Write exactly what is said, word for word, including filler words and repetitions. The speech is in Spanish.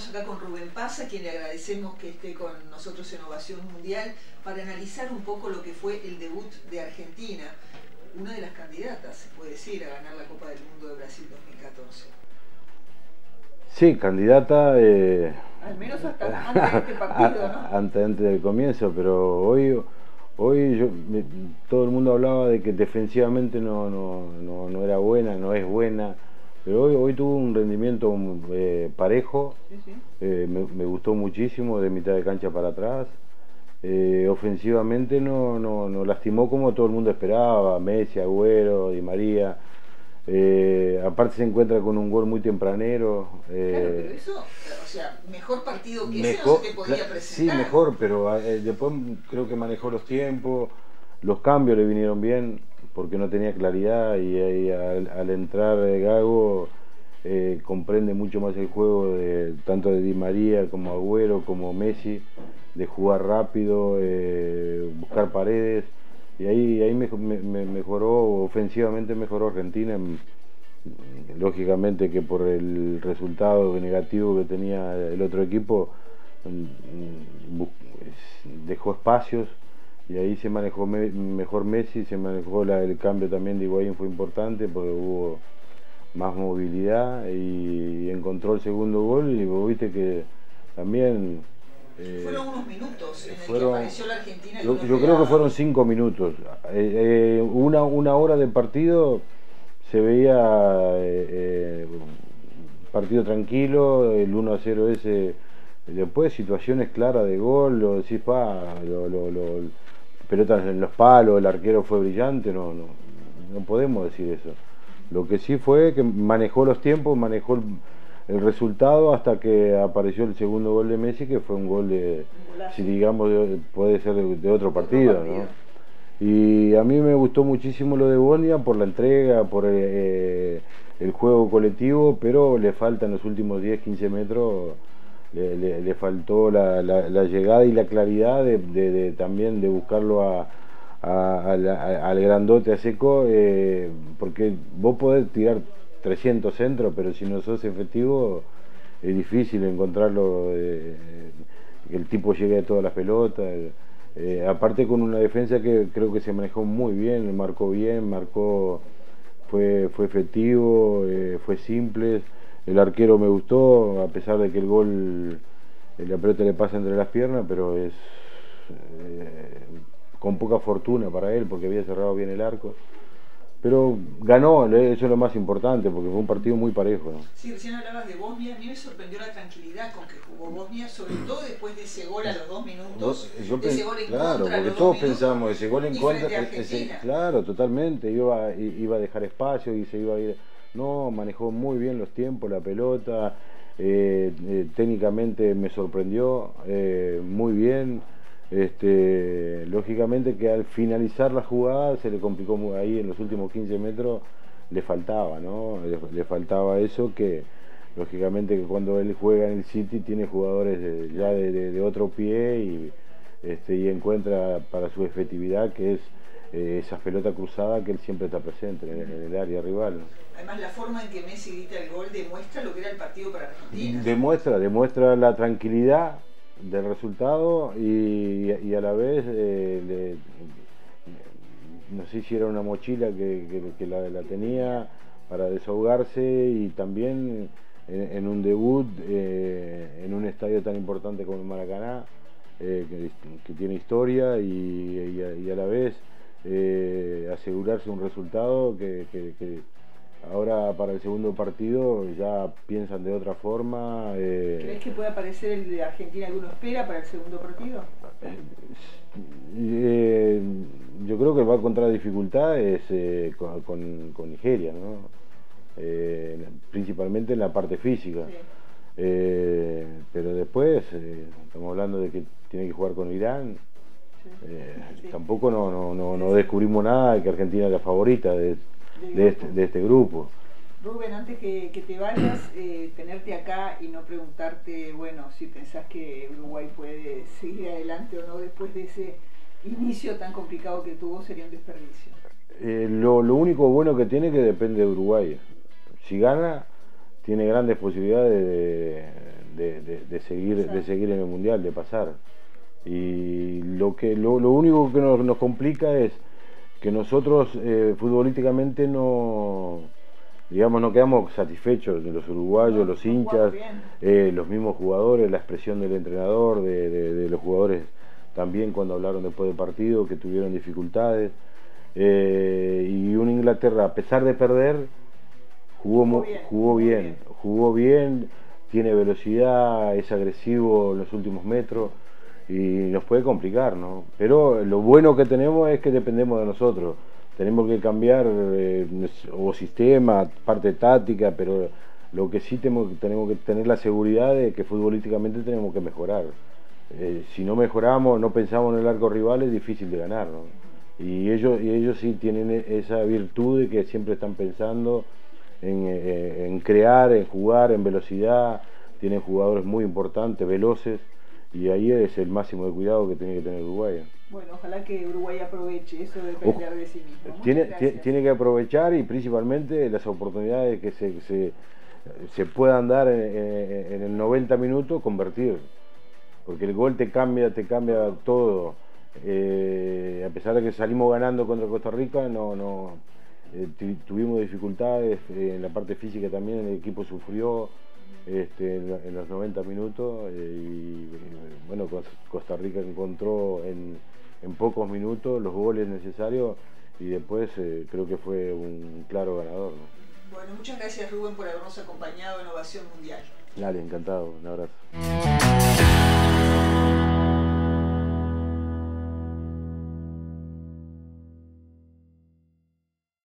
Estamos acá con Rubén Paz, a quien le agradecemos que esté con nosotros en Ovación Mundial para analizar un poco lo que fue el debut de Argentina, una de las candidatas, se puede decir, a ganar la Copa del Mundo de Brasil dos mil catorce. Sí, candidata. Eh, Al menos hasta antes de este partido, ¿no? Antes, antes del comienzo, pero hoy, hoy yo, me, todo el mundo hablaba de que defensivamente no, no, no, no era buena, no es buena. Pero hoy, hoy tuvo un rendimiento eh, parejo, sí, sí. Eh, me, me gustó muchísimo de mitad de cancha para atrás. Eh, ofensivamente no, no, no lastimó como todo el mundo esperaba, Messi, Agüero, Di María. Eh, aparte se encuentra con un gol muy tempranero. Eh, claro, pero eso, o sea, mejor partido que ese mejor, no se te podía presentar. Sí, mejor, pero eh, después creo que manejó los tiempos, los cambios le vinieron bien, porque no tenía claridad y, y al, al entrar Gago eh, comprende mucho más el juego de, tanto de Di María como Agüero como Messi, de jugar rápido, eh, buscar paredes, y ahí, ahí me, me, mejoró, ofensivamente mejoró Argentina, lógicamente que por el resultado negativo que tenía el otro equipo dejó espacios. Y ahí se manejó me, mejor Messi, se manejó la, el cambio también de Higuaín, fue importante porque hubo más movilidad y, y encontró el segundo gol. Y vos viste que también... Eh, fueron unos minutos en fueron, el que apareció la Argentina. Yo, yo creo que fueron cinco minutos. Eh, eh, una, una hora de partido se veía eh, eh, partido tranquilo, el uno a cero ese... Después situaciones claras de gol, lo decís, pa, lo, lo, lo, pelotas en los palos, el arquero fue brillante, no, no, no podemos decir eso. Lo que sí fue que manejó los tiempos, manejó el, el resultado hasta que apareció el segundo gol de Messi, que fue un gol de, si digamos, de, puede ser de, de otro partido, otro partido, ¿no? Y a mí me gustó muchísimo lo de Bonia por la entrega, por eh, el juego colectivo, pero le faltan los últimos diez, quince metros. Le, le, le faltó la, la, la llegada y la claridad de, de, de también de buscarlo a, a, a la, al grandote, a Seco, eh, porque vos podés tirar trescientos centros, pero si no sos efectivo es difícil encontrarlo, eh, que el tipo llegue a todas las pelotas, eh, aparte con una defensa que creo que se manejó muy bien, marcó bien, marcó, fue, fue efectivo, eh, fue simple. El arquero me gustó, a pesar de que el gol, la pelota le pasa entre las piernas, pero es eh, con poca fortuna para él, porque había cerrado bien el arco. Pero ganó, eso es lo más importante, porque fue un partido muy parejo, ¿no? Sí, recién hablabas de Bosnia, a mí me sorprendió la tranquilidad con que jugó Bosnia, sobre todo después de ese gol a los dos minutos, Yo, de ese gol en claro, contra, porque los todos dos pensamos, ese gol en contra, ese, claro, totalmente, iba, iba a dejar espacio y se iba a ir... No, manejó muy bien los tiempos, la pelota, eh, eh, técnicamente me sorprendió, eh, muy bien. Este, lógicamente que al finalizar la jugada se le complicó muy, ahí en los últimos quince metros le faltaba, ¿no? Le, le faltaba eso, que lógicamente que cuando él juega en el City tiene jugadores de, ya de, de, de otro pie y, este, y encuentra para su efectividad que es eh, esa pelota cruzada que él siempre está presente en el, en el área rival, ¿no? Además, la forma en que Messi grita el gol demuestra lo que era el partido para Argentina. Demuestra, demuestra la tranquilidad del resultado y, y a la vez, eh, le, no sé si era una mochila que, que, que la, la tenía para desahogarse, y también en, en un debut eh, en un estadio tan importante como el Maracaná, eh, que, que tiene historia, y, y, a, y a la vez eh, asegurarse un resultado que, que, que ahora para el segundo partido ya piensan de otra forma. Eh, ¿Crees que puede aparecer el de Argentina que uno espera para el segundo partido? Eh, yo creo que va a encontrar dificultades eh, con, con, con Nigeria, ¿no? Eh, principalmente en la parte física. Sí. Eh, pero después eh, estamos hablando de que tiene que jugar con Irán. Eh, sí. Tampoco no, no, no, no descubrimos nada de que Argentina es la favorita de, de, este, de este grupo. Rubén, antes que, que te vayas, eh, tenerte acá y no preguntarte, bueno, si pensás que Uruguay puede seguir adelante o no después de ese inicio tan complicado que tuvo, sería un desperdicio. Eh, lo, lo único bueno que tiene es que depende de Uruguay. Si gana, tiene grandes posibilidades de, de, de, de seguir, de seguir en el Mundial, de pasar. Y lo, que, lo, lo único que nos, nos complica es que nosotros eh, futbolísticamente no, digamos, no quedamos satisfechos, de los uruguayos, no, los hinchas, eh, los mismos jugadores, la expresión del entrenador, de, de, de los jugadores también cuando hablaron después del partido, que tuvieron dificultades. Eh, y una Inglaterra, a pesar de perder, jugó, jugó, bien, jugó, bien, bien, jugó bien, tiene velocidad, es agresivo en los últimos metros y nos puede complicar, ¿no? Pero lo bueno que tenemos es que dependemos de nosotros. Tenemos que cambiar eh, o sistema, parte táctica, pero lo que sí tenemos, tenemos que tener la seguridad de que futbolísticamente tenemos que mejorar. Eh, si no mejoramos, no pensamos en el arco rival, es difícil de ganar, ¿no? Y ellos, y ellos sí tienen esa virtud de que siempre están pensando en, eh, en crear, en jugar, en velocidad. Tienen jugadores muy importantes, veloces, y ahí es el máximo de cuidado que tiene que tener Uruguay. Bueno, ojalá que Uruguay aproveche eso de depender de sí mismo. Tiene, tiene que aprovechar, y principalmente las oportunidades que se, se, se puedan dar en, en, en el noventa minutos, convertir. Porque el gol te cambia, te cambia todo. Eh, a pesar de que salimos ganando contra Costa Rica, no, no eh, tuvimos dificultades eh, en la parte física también, el equipo sufrió este, en, en los noventa minutos eh, y bueno, Costa Rica encontró en, en pocos minutos los goles necesarios y después eh, creo que fue un claro ganador, ¿no? Bueno, muchas gracias, Rubén, por habernos acompañado en Ovación Mundial. Dale, encantado, un abrazo.